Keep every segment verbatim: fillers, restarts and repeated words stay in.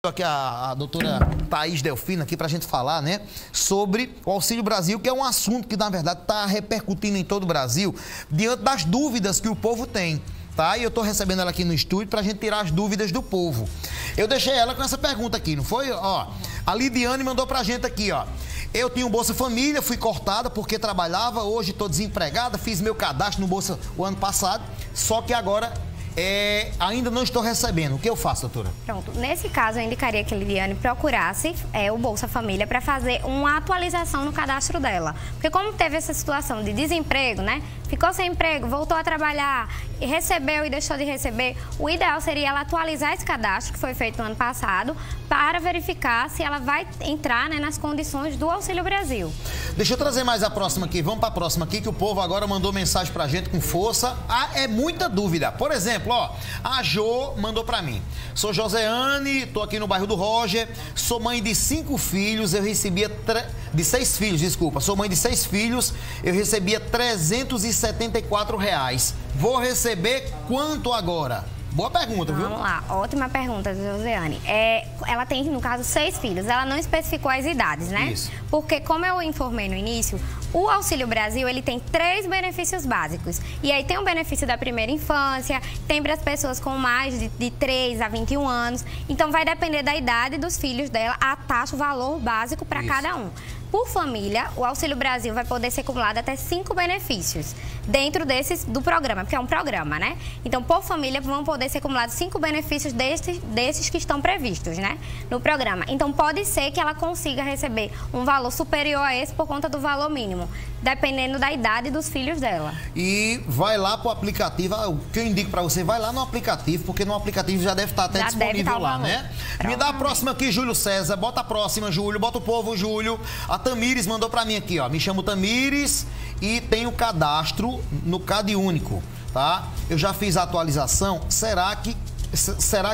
Aqui a, a doutora Thaís Delfino aqui para a gente falar, né, sobre o Auxílio Brasil, que é um assunto que, na verdade, está repercutindo em todo o Brasil, diante das dúvidas que o povo tem, tá? E eu estou recebendo ela aqui no estúdio para a gente tirar as dúvidas do povo. Eu deixei ela com essa pergunta aqui, não foi? Ó, a Lidiane mandou para a gente aqui, ó. Eu tinha um Bolsa Família, fui cortada porque trabalhava, hoje estou desempregada, fiz meu cadastro no Bolsa o ano passado, só que agora... É, ainda não estou recebendo. O que eu faço, doutora? Pronto. Nesse caso, eu indicaria que a Liliane procurasse é, o Bolsa Família para fazer uma atualização no cadastro dela. Porque como teve essa situação de desemprego, né? Ficou sem emprego, voltou a trabalhar, recebeu e deixou de receber, o ideal seria ela atualizar esse cadastro, que foi feito no ano passado, para verificar se ela vai entrar, né, nas condições do Auxílio Brasil. Deixa eu trazer mais a próxima aqui. Vamos para a próxima aqui, que o povo agora mandou mensagem para a gente com força. Ah, é muita dúvida. Por exemplo, ó, a Jo mandou para mim. Sou Joseane, tô aqui no bairro do Roger, sou mãe de cinco filhos, eu recebia... Tre... De seis filhos, desculpa. Sou mãe de seis filhos, eu recebia trezentos e setenta e quatro reais. Vou receber quanto agora? Boa pergunta, viu? Vamos lá, ótima pergunta, Josiane. É, ela tem, no caso, seis filhos. Ela não especificou as idades, né? Isso. Porque, como eu informei no início, o Auxílio Brasil, ele tem três benefícios básicos. E aí tem o benefício da primeira infância, tem para as pessoas com mais de, de três a vinte e um anos. Então, vai depender da idade dos filhos dela, a taxa, o valor básico para cada um. Por família, o Auxílio Brasil vai poder ser acumulado até cinco benefícios dentro desses do programa, porque é um programa, né? Então, por família, vão poder ser acumulados cinco benefícios desses, desses que estão previstos, né? No programa. Então, pode ser que ela consiga receber um valor superior a esse por conta do valor mínimo, dependendo da idade dos filhos dela. E vai lá pro aplicativo, o que eu indico para você, vai lá no aplicativo, porque no aplicativo já deve estar até já disponível lá, né? Me dá a próxima aqui, Júlio César. Bota a próxima, Júlio. Bota o povo, Júlio. A Tamires mandou para mim aqui, ó. Me chamo Tamires e tenho cadastro no Cade Único, tá? Eu já fiz a atualização. Será que será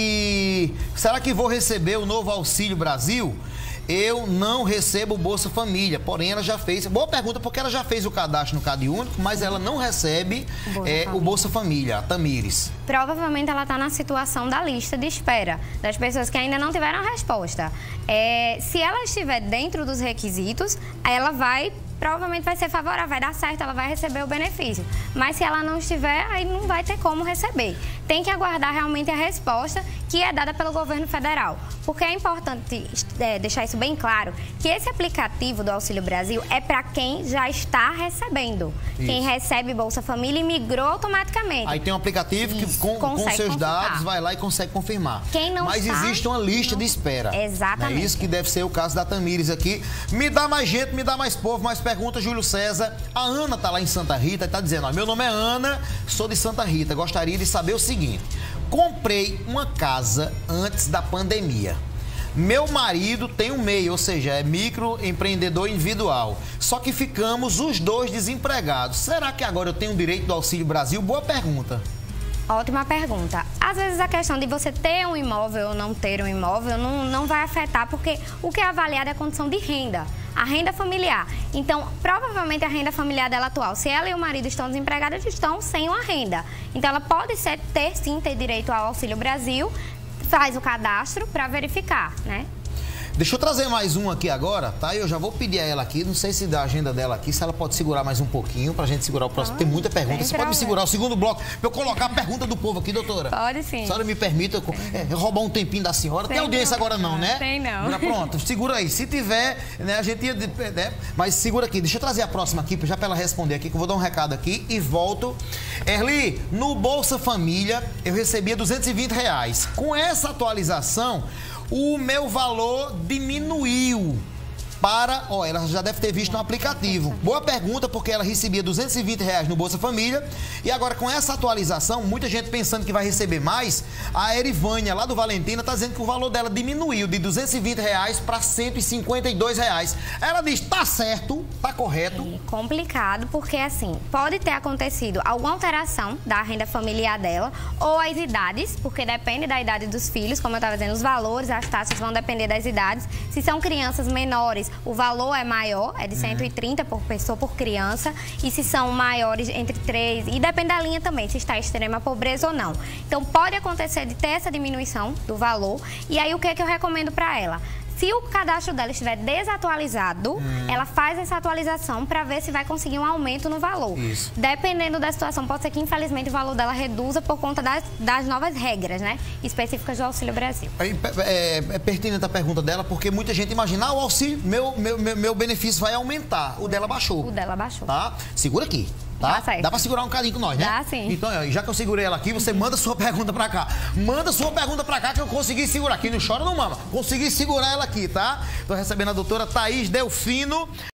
que será que vou receber o novo Auxílio Brasil? Eu não recebo o Bolsa Família, porém ela já fez... Boa pergunta, porque ela já fez o cadastro no Cade Único, mas ela não recebe Bolsa é, o Bolsa Família, a Tamires. Provavelmente ela está na situação da lista de espera, das pessoas que ainda não tiveram a resposta. É, se ela estiver dentro dos requisitos, ela vai... provavelmente vai ser favorável, vai dar certo, ela vai receber o benefício. Mas se ela não estiver, aí não vai ter como receber. Tem que aguardar realmente a resposta que é dada pelo governo federal. Porque é importante é, deixar isso bem claro, que esse aplicativo do Auxílio Brasil é para quem já está recebendo. Isso. Quem recebe Bolsa Família e migrou automaticamente. Aí tem um aplicativo que com, com seus confirmar. dados vai lá e consegue confirmar. Quem não Mas está, existe uma lista não... de espera. Exatamente. É isso que deve ser o caso da Tamires aqui. Me dá mais gente, me dá mais povo, mais perguntas, Júlio César. A Ana tá lá em Santa Rita e tá dizendo, ó, meu nome é Ana, sou de Santa Rita. Gostaria de saber o seguinte: comprei uma casa antes da pandemia. Meu marido tem um MEI, ou seja, é microempreendedor individual. Só que ficamos os dois desempregados. Será que agora eu tenho direito do Auxílio Brasil? Boa pergunta. Ótima pergunta. Às vezes a questão de você ter um imóvel ou não ter um imóvel não, não vai afetar, porque o que é avaliado é a condição de renda, a renda familiar. Então, provavelmente a renda familiar dela atual, se ela e o marido estão desempregados, estão sem uma renda. Então, ela pode ser, ter sim, ter direito ao Auxílio Brasil, faz o cadastro para verificar, né? Deixa eu trazer mais um aqui agora, tá? Eu já vou pedir a ela aqui, não sei se da agenda dela aqui, se ela pode segurar mais um pouquinho pra gente segurar o próximo. Ah, tem muita pergunta. Você pode me segurar o segundo bloco pra eu colocar a pergunta do povo aqui, doutora? Pode sim. A senhora me permita é, roubar um tempinho da senhora? Tem, tem audiência não. agora não, né? Tem não. Pronto, segura aí. Se tiver, né, a gente ia... Né, mas segura aqui. Deixa eu trazer a próxima aqui, já pra ela responder aqui, que eu vou dar um recado aqui e volto. Erli, no Bolsa Família eu recebia duzentos e vinte reais. Com essa atualização, o meu valor diminuiu para... Ó, ela já deve ter visto no aplicativo. Boa pergunta, porque ela recebia duzentos e vinte reais no Bolsa Família. E agora, com essa atualização, muita gente pensando que vai receber mais. A Erivânia, lá do Valentina, está dizendo que o valor dela diminuiu de duzentos e vinte reais para cento e cinquenta e dois reais. Ela diz, tá certo, tá correto. É complicado, porque assim, pode ter acontecido alguma alteração da renda familiar dela, ou as idades, porque depende da idade dos filhos, como eu estava dizendo, os valores, as taxas vão depender das idades. Se são crianças menores, menores, o valor é maior, é de cento e trinta por pessoa, por criança. E se são maiores, entre três, e depende da linha também, se está extrema pobreza ou não. Então, pode acontecer de ter essa diminuição do valor. E aí, o que é que eu recomendo para ela? Se o cadastro dela estiver desatualizado, hum. ela faz essa atualização para ver se vai conseguir um aumento no valor. Isso. Dependendo da situação, pode ser que, infelizmente, o valor dela reduza por conta das, das novas regras, né, específicas do Auxílio Brasil. É, é, é pertinente a pergunta dela, porque muita gente imagina, ah, o auxílio, meu, meu, meu, meu benefício vai aumentar. O dela baixou. O dela baixou. Tá? Segura aqui. Tá? Dá, Dá pra segurar um cadinho com nós, né? Dá, sim. Então, já que eu segurei ela aqui, você manda sua pergunta pra cá. Manda sua pergunta pra cá que eu consegui segurar. Quem não chora não mama. Consegui segurar ela aqui, tá? Tô recebendo a doutora Thaís Delfino.